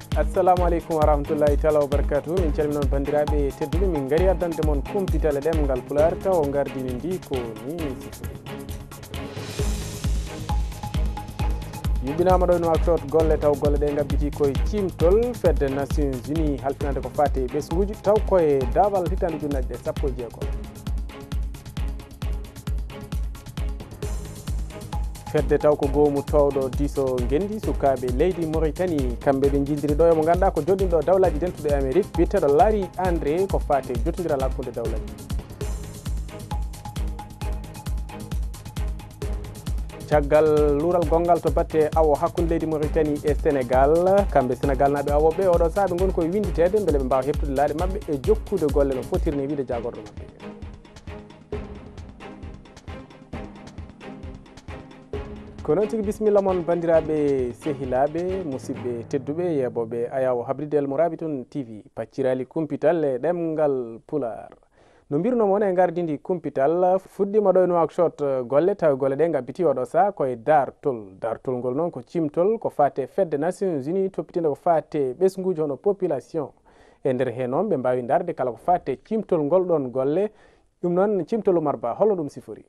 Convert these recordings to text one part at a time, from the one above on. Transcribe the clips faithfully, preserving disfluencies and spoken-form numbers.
assalamu aleykum wa rahmatullahi taala wa barakatuh. Min calmi noon bandiraɓe tedduɓe min gari addande moon kumpitale ɗemgal Pulaar taw gardini ndi ko ni min sifori yuɓɓinama ɗo no waktot golle taw golle ɗe gabbiti koye cimtol fedde nations unis halfinande ko fate ɓesguji taw koye daawal hitande ujunnaje ɗe sappo e jeegom fedde taw ko goomu towɗo diso gendi sukaɓe leydi Mauritanie kamɓe ɓe jindiri ɗo mo ganduɗa ko joɗɗinɗo dawlaji dentuɗo e Amérique biteɗo Larry André ko fate jottodiral hakkude dawlaji caggal luural gongal to batte awo hakkude leydi Mauritanie e Sénégal kamɓe Sénégal naɓe awoɓe oɗo saaha ɓe goni koye winditede beele ɓe mbawa heptude laaɗe mabɓe e jokkude golle no fotirni wiide jagorɗo mabɓe ko noon tigi bisimilla moon bandiraɓe sehilaɓe musidɓe tedduɓe yeɓoɓe ayawo habridel mo Rabitoun T V paccirali kumpital e ɗemgal Pulaar no mbirno moon e gardidi kumpital fuɗɗima ɗo e Nouakchott golle taw golle ɗe gabbiti oɗo saaha koye dartol dartol ngol noon ko cimtol ko fate fedde Nations Unis toppitinde ko fate ɓesguji hono population e nder he noon ɓe mbawi darde kala ko fate cimtol ngol ɗon golle ɗum noon cimtol Oumar Ba holno ɗum sifori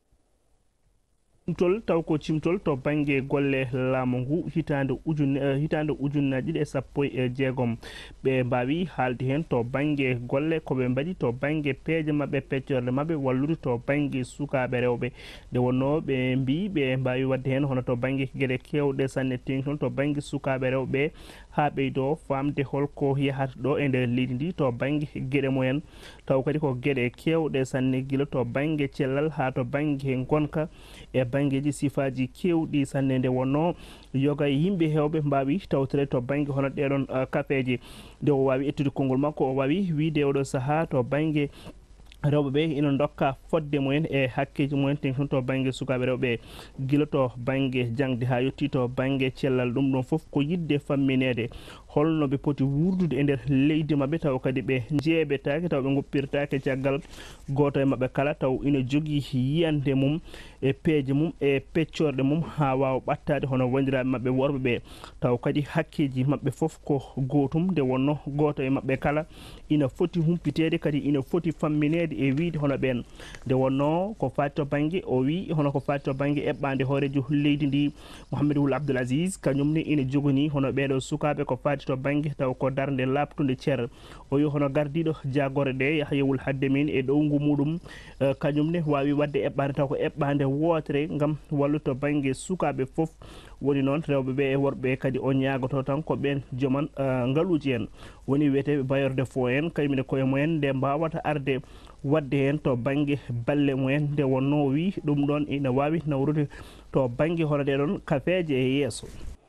cimtol taw ko cimtol to banggue golle laamu ngu hitande ujunne hitande ujunnaje ɗiɗi e sappo e jeegom ɓe mbawi haalde hen to banggue golle koɓe mbaɗi to banggue peeje mabɓe peccorde mabɓe wallude to banggue sukaɓe rewɓe nde wonno ɓe mbi ɓe mbawi wadde hen hono to banggue gueɗe kewɗe sanne tengton to banggue sukaɓe rewɓe ha ɓeydo famde holko yahata ɗo e nder leydi ndi to banggue gueɗe mumen taw kadi ko gueɗe kewɗe sanne guila to banggue cellal ha to banggue gonka e banggueji sifaji kewɗi sanne nde wonno yoga yimɓe hewɓe mbawi tawtere to banggue hono ɗeɗon uh, kafeji nde o wawi ettude konngol makko o wawi wiide oɗo saaha to banggue rewɓe ɓe ina dokka fodde mumen e hakkeji mumen ten to banggue sukaɓe rewɓe guila to banggue jangde ha yetti to banggue cellal ɗum ɗon foof ko yidde famminede holno ɓe poti wurdude e nder leydi mabɓe taw kadi ɓe jeeɓetake taw ɓe goppirtake caggal goto e mabɓe kala taw ina jogui yiyande mum e peeje mum e peccorde mum ha wawa ɓattade hono wandiraɓe mabɓe worɓe ɓe taw kadi hakkeji mabɓe foof ko gotum nde wonno goto e mabɓe kala ina foti humpitede kadi ina foti famminede e wiide hono ɓen nde wonno ko fati to banggue o wi hono ko fati to banggue eɓɓade hoorejo leydi ndi Mouhamadou Ould Abdoul Aziz kañumne ina jogani hono ɓeɗo sukaɓe ko fati to banggue taw ko darde labtude ceer o wi hono gardiɗo jagore ɗe Yahya Ould Haddemin e ɗowngu muɗum uh, kañumne wawi wadde eɓɓade taw ko eɓɓade wotere gam wallude to banggue sukaɓe foof woni noon rewɓe ɓe e worɓe kadi o ñagoto tan ko ɓen joman uh, ngaaluji en woni wiyeteɓe bayorde fo en kañumne koye mumen nde mbawata arde wadde hen to banggue balle mumen nde wonno wi ɗum ɗon ina wawi nawrude to banggue hono ɗeɗon kafeje e yesso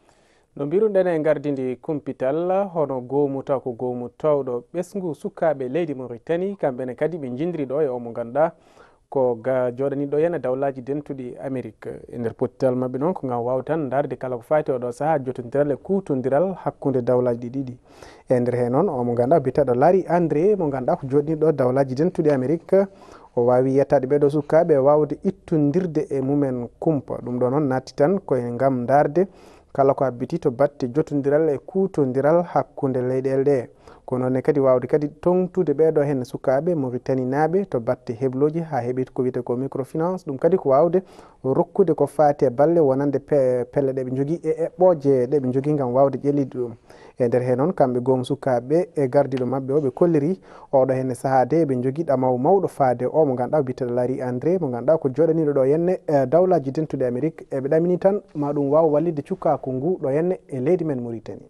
no mbiruɗen e gardidi kumpital hono goomu taw ko goomu tawɗo ɓesgu sukaɓe leydi Mauritanie kamɓene kadi ɓe jindiri ɗo e o mo ganduɗa ko ga joɗaniɗo henna dawlaji dentuɗi Amérique e nder pottital mabɓe noon ko gam waw tan darde kala ko fati oɗo saaha jottodiral e kutodiral hakkude dawlaji ɗi ɗiɗi e nder he noon o mo ganduɗa biteɗo Larry André mo ganduɗa ko joɗaniɗo dawlaji dentuɗi Amérique o wawi yettade ɓeɗo sukaɓe wawde ittodirde e mumen kumpa ɗum ɗo noon natti tan koye gam darde kala ko abbiti to batte jottodiral e kutodiral hakkude leyɗele ɗe kono ne kadi wawde kadi tongtude ɓeɗo hen sukaɓe Mauritanie naaɓe to batte hebloji ha heɓit ko wiyete ko microfinance ɗum kadi ko wawde rokkude ko fati e balle wonande pe pelle ɗeɓe jogui e eɓɓoje ɗeɓe jogui gam wawde ƴellide ɗum e nder he noon kamɓe goom sukaɓe e gardiɗo mabɓe o ɓe kolliri oɗo henne sahade ɓe jogui ɗamaw mawɗo faade o mo ganduɗa biteɗo Larry André mo ganduɗa ko joɗaniɗo ɗo henne e dawlaji dentuɗe Amérique eɓe ɗamini tan ma ɗum wawa wallide cukkaku ngu ɗo henne e leydi men Mauritanie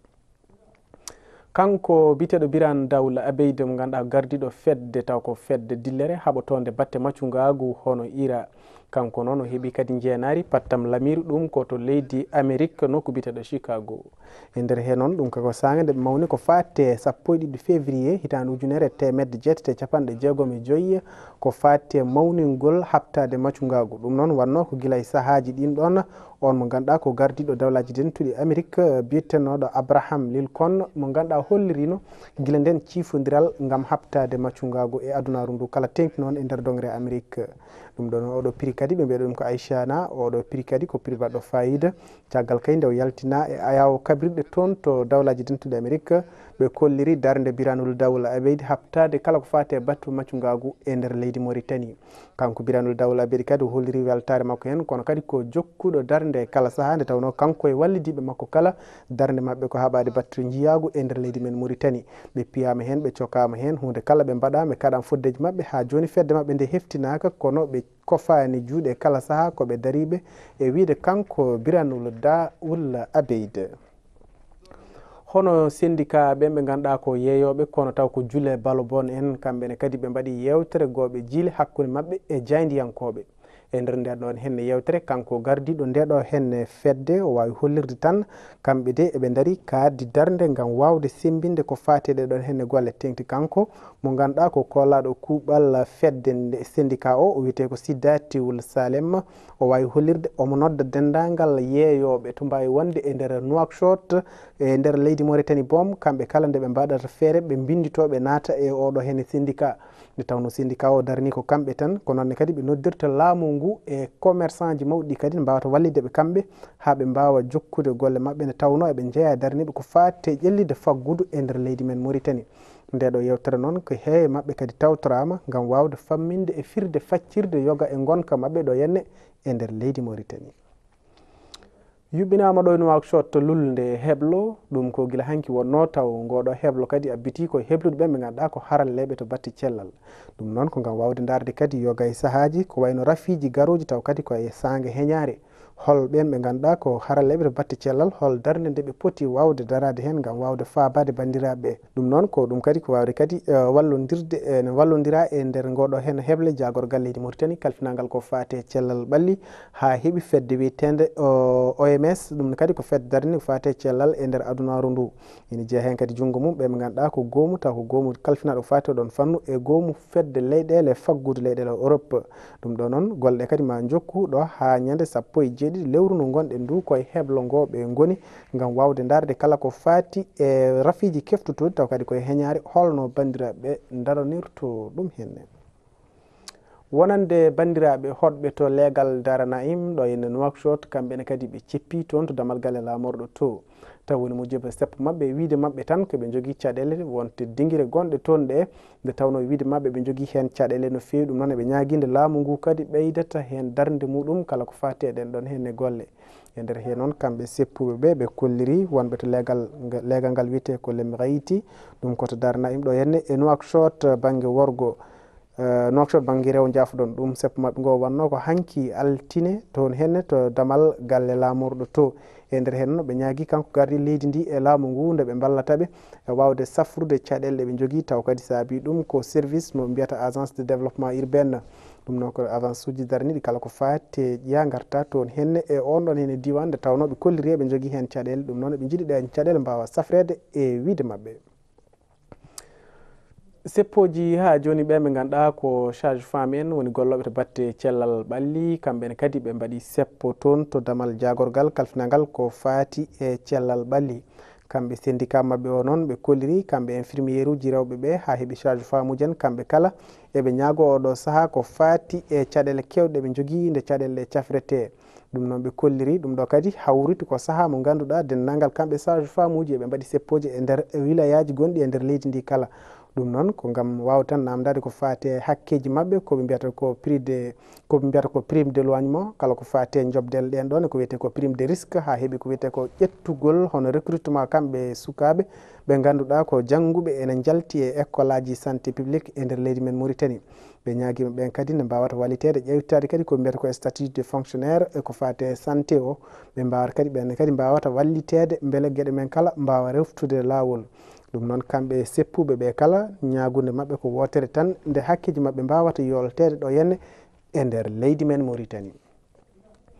kanko biteɗo Birane Dawla Abeyde mo ganduɗa gardiɗo fedde taw ko fedde dillere haɓotonde batte maccugagu hono ira kanko noon o heeɓi kadi jeenari pattam lamiru ɗum ko to leydi Amérique nokku biteɗo Chicago e nder he noon ɗum kako sanga nde ɓe mawni ko fate sappo e ɗiɗi février hitande ujunere temedde jeetati e capanɗe jeegom e joyyi ko fate mawningol habtade maccugagu ɗum noon wanno ko guila e sahaji ɗin ɗon on mo ganduɗa ko gardiɗo dawlaji dentuɗi Amérique biyettenoɗo Abraham Lincoln mo ganduɗa hollirino guila nden ciifodiral gam habtade maccugagu e adunaru ndu kala tengti noon e nder dongre Amérique ɗum ɗon oɗo prix kadi ɓe mbiyaɗo ɗum ko Aïchana oɗo prix kadi ko prix baɗɗo fayida caggal kay nde o yaltina e ayaw kabrirɗe toon to dawlaji dentuɗe Amérique ɓe kolliri darde Biranul Dawla Abeid habtade kala ko fate battu maccugagu e nder leydi Mauritanie. Kanko Biranul Dawla Abeid kadi o holliri weltare makko hen kono kadi ko jokkuɗo darde kala saaha nde tawno kanko e wallidiɓe makko kala darde mabɓe ko haɓade battu jiyagu e nder leydi men Mauritanie. Ɓe piyama hen ɓe cokama hen hunde kala ɓe mbaɗa ɓe kaɗan foddeji mabɓe ha joni fedde mabɓe nde heftinaka kono ɓe kofani juuɗe kala saaha koɓe dariɓe e wiide kanko Biranul Dawla Abeid. Hono syndicat ɓen ɓe ganduɗa ko yeeyoɓe kono taw ko Jule Balobon en kamɓene kadi ɓe mbaɗi yewtere goɓe jiile hakkude mabɓe e jayndiyankoɓe e nder nden ɗon henne yewtere kanko gardiɗo ndeɗo henne fedde o wawi hollirde tan kamɓe de eɓe daari kaddi darde gam wawde sembinde ko fateɗe ɗon henne golle tengti kanko mo ganduɗa ko kollaɗo kuuɓal fedde nde syndicat o o wiyete ko Sidatiwul Salem o wawi hollirde omo nodda dendagal yeeyoɓe to mbawi wonde e nder Nouakchott e nder leydi Mauritanie boom kamɓe kala nde ɓe mbaɗata feere ɓe binditoɓe naata e oɗo henne syndicat nde tawno syndicat o darni ko kamɓe tan ko nonne kadi ɓe noddirta laamu ngu e commerçant ji mawɗi kadi ne mbawata wallideɓe kamɓe ha ɓe mbawa jokkude golle mabɓe nde tawno eɓe jeeya darniɓe ko fatte ƴellide faggudu e nder leydi men Mauritanie. Ndeɗo yewtere noon ko heewe mabɓe kadi tawtorama gam wawde famminde e firde faccirde yoga e gonka mabɓe ɗo henne e nder leydi Mauritanie. Yuɓɓinama ɗo e Nouakchott lulde heblo ɗum ko guila hanki wonno taw ngoɗo heblo kadi abbiti ko heblude ɓen ɓe ganduɗa ko haralleɓe to batte cellal ɗum noon ko gam wawde darde kadi yoga e saahaji ko wayno rafiji garoji taw kadi koye sangue heñare hol ɓen ɓe ganduɗa ko haralleɓe to batte cellal hol darde nde ɓe poti wawde darade hen gam wawde faabade bandiraɓe ɗum noon ko ɗum kadi ko wawde kadi wallodirde ene wallodira e nder ngoɗo hen heble jagorgal leydi Mauritanie kalfinagal ko fate cellal ɓalli ha heeɓi fedde wiyetede O M S ɗum kadi ko fedde darde ko fate cellal e nder adunaru ndu ene jeeya hen kadi junggo mum ɓe ɓe ganduɗa ko goomu taw ko goomu kalfinaɗo fate ɗon fannu e goomu fedde leyɗele faggudu leyɗele Europe ɗum ɗo noon golle kadi ma jokku ɗo ha ñande sappo e jeeɗiɗi lewru ndu gonɗen ndu koye heblo ngo ɓe goni gam wawde darde kala ko fati e rafiji keftutuɗi taw kadi koye heñare holno bandiraɓe daranirto ɗum henne. Wonande bandiraɓe hoɗɓe to leegal Dara Naim ɗo henne Nouakchott kamɓene kadi ɓe ceppi toon to damal galle lamorɗo to taw woni mujiba seppo mabɓe e wiide mabɓe tan koɓe jogui caɗele wonte dinguire gonɗe toon ɗe nde tawno wiide mabɓe ɓe jogui hen caɗele no fewi ɗum noon eɓe ñaguinde laamu ngu kadi ɓeydata hen darde muɗum kala ko fati e ɗen ɗon henne golle e nder he noon kamɓe seppuɓe ɓe ɓe kolliri wonɓe to leegal leegal ngal wiyete ko Lemrayti ɗum koto Dara Naim ɗo henne e Nouakchott banggue worgo Nouakchott banggue rew jafoɗon ɗum seppo mabɓe ngo wanno ko hanki altine toon henne to damal galle lamorɗo to e nder hen ɓe ñaagui kanko gardi leydi ndi e laamu ngu nde ɓe ballataɓe e wawde safrude caɗele ɗe ɓe jogui taw kadi saabi ɗum ko service mo mbiyata agence de développement urbaine ɗum noon ko agence uji darniɗi kala ko fate ƴeya garta toon henne e on ɗon henne diwan nde tawno ɓe kolliri ɓe jogui hen caɗele ɗum noon ɓe jiiɗi ɗen caɗele mbawa safrede e wiide mabɓe. Seppoji ha joni ɓe ɓe ganduɗa ko charge femme en woni golloɓe to batte cellal ɓalli kamɓene kadi ɓe mbaɗi seppo toon to damal jagorgal kalfinagal ko fati e cellal ɓalli kamɓe syndicat mabɓe o noon ɓe kolliri kamɓe infirmiére uji rewɓe ɓe ha heeɓi charge femme uji en kamɓe kala eɓe ñaago oɗo saaha ko fati e caɗele kewɗe ɓe jogui nde caɗele cafrete ɗum noon ɓe kolliri ɗum ɗo kadi hawriti ko saaha mo ganduɗa dendagal kamɓe charge femme uji eɓe mbaɗi seppoji e nder wilayaji gonɗi e nder leydi ndi kala ɗum noon ko gam waw tan namdade ko fate hakkeji mabɓe koɓe mbiyata ko prix de koɓe mbiyata ko prime d' éloignement kala ko fate jobdel ɗen ɗon ko wiyete ko prime de risque ha heeɓi ko wiyete ko ƴettugol hono recrutement kamɓe sukaɓe ɓe ganduɗa ko jangguɓe ene jalti e école aji santé publique e nder leydi men Mauritanie ɓe ñaguima ɓen kadi ne mbawata wallitede ƴewtade kadi ko mbiyata ko statut de fonctionnaire e ko fate santé o ɓe mbawata kadi ɓenne kadi mbawata wallitede beele gueɗe men kala mbawa reftude lawol ɗum noon kamɓe seppuɓe ɓe kala ñagude mabɓe ko wotere tan nde hakkeji mabɓe mbawata yoltede ɗo henne e nder leydi men Mauritanie.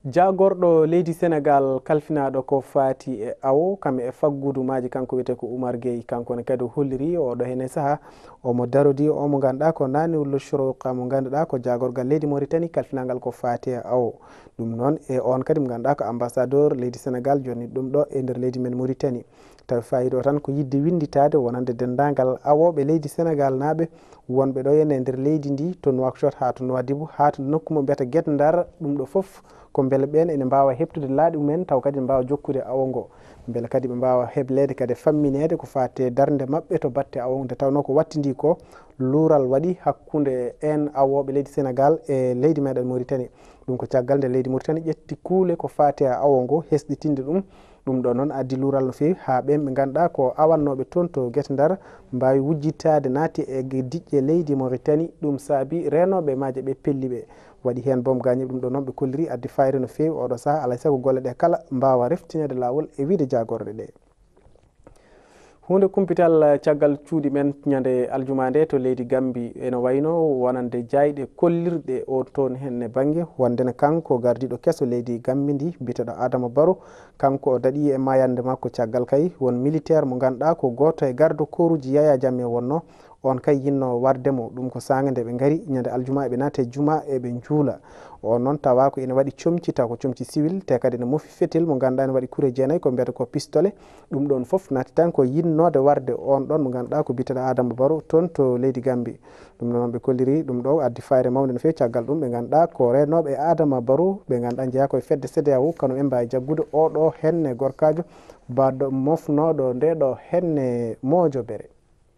jagorɗo leydi Sénégal kalfinaɗo ko fati e awo kam e faggudumaji kanko wiyete ko Oumar Gueye kanko ne kadi holliri oɗo hene saaha omo darodi omo ganduɗa ko nani wullo shoroka mo ganduɗa ko jagorgal leydi Mauritanie kalfinagal ko fati e awo ɗum noon e on kadi mo ganduɗa ko ambassadeur leydi Sénégal joni ɗum ɗo e nder leydi men Mauritanie tawi fayido tan ko yidde winditade wonande dendagal awoɓe leydi Sénégal naaɓe wonɓe ɗo henne e nder leydi ndi to Nouakchott ha to Nouadhibou ha to nokku mo mbiyata Guet Ndar ɗum ɗo foof ko beele ɓen ene mbawa heptude laaɗi mumen taw kadi mbawa jokkude awo ngo beele kadi ɓe mbawa heblede kadi famminede ko fate darde mabɓe to batte awo nde tawno ko wattidi ko luural waɗi hakkude en awoɓe leydi Sénégal e leydi meɗen Mauritanie ɗum ko caggal nde leydi Mauritanie ƴetti kuule ko fate e awo ngo hesɗitinde ɗum ɗum ɗo noon addi luural no fewi ha ɓen ɓe ganduɗa ko awannoɓe toon to Guet Ndar mbawi wujjittade naati e diƴƴe leydi Mauritanie ɗum saabi renoɓe maaje ɓe pelliɓe waɗi hen boom gañi ɗum ɗo noon ɓe kolliri addi fayre no fewi oɗo saaha alay saago golle ɗe kala mbawa reftinede lawol e wiide jagorɗe ɗe hunde kumpital caggal cuuɗi men ñande aljuma nde to leydi Gambie ene wayno wonande jayɗe kollirɗe o toon henne banggue wondene kanko gardiɗo kesso leydi Gambie ndi biteɗo Adama Barrow kanko o daɗi e mayande makko caggal kay won militaire mo ganduɗa ko goto e garde koruji Yaya Jammeh wonno on kay yinno wardemo ɗum ko sanga nde ɓe gari ñande aljuma eɓe naate juma eɓe juula on noon tawa ko ene waɗi comci taw ko comci civil te kadi ne mofi fetel mo ganduɗa ene waɗi kuure jeenayyi ko mbiyata ko pistolet ɗum ɗon foof natti tan ko yinnode warde on ɗon mo ganduɗa ko biteɗo Adama Barrow toon to leydi Gambie ɗum noon ɓe kolliri ɗum ɗo addi fayre mawde no fewi caggal ɗum ɓe ganduɗa ko renoɓe Adama Barrow ɓe ganduɗa jeeya koye fedde C D A O kano en mbawi jaggude oɗo henne gorkajo baɗɗo mofnoɗo ndeɗo henne Modiobere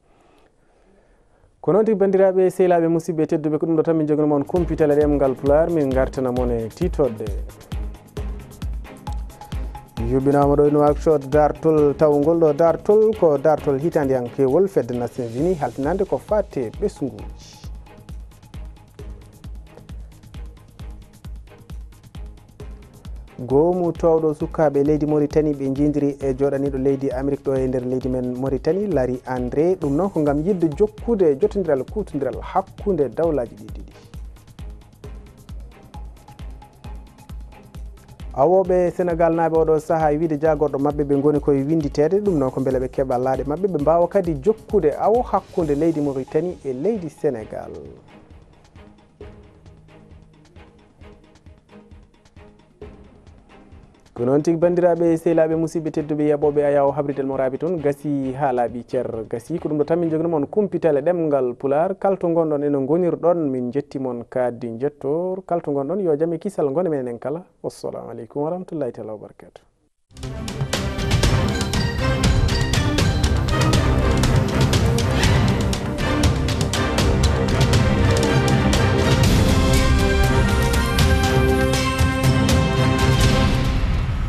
ko noon tigui bandiraɓe sehilaɓe musidɓe tedduɓe ko ɗum ɗo tan min joguino moon kumpital e ɗemgal Pulaar min gartana moon e titodde yuɓɓinama ɗo e Nouakchott dartol tawgol ɗo dartol ko dartol hitadiyankewol fedde Nations Unies haltinande ko fatte ɓesguji goomu towɗo sukaɓe leydi Mauritanie ɓe jindiri e joɗaniɗo leydi Amérique ɗo e nder leydi men Mauritanie Larry André ɗum noon ko gam yidde jokkude jotodiral kutodiral hakkude dawlaji ɗi ɗiɗi awoɓe Sénégal naaɓe oɗo saaha e wiide jagorɗo mabɓe ɓe goni koye winditede ɗum noon ko beele ɓe keeɓa laaɗe mabɓe ɓe mbawa kadi jokkude awo hakkude leydi Mauritanie e leydi Sénégal ko noon tigui bandiraɓe sehilaɓe musidɓe tedduɓe yaɓoɓe a yaw habridel mo raabi toon gasi ha laaɓi ceer gasi ko ɗum ɗo tan min joguino moon kumpital e ɗemgal Pulaar kalto gonɗon eno gonirɗon min jetti moon kaddi jettor kalto gonɗon yo jaam e kisal gone men en kala wassalamu aleykum wa rahmatullahi taala wa barakatuh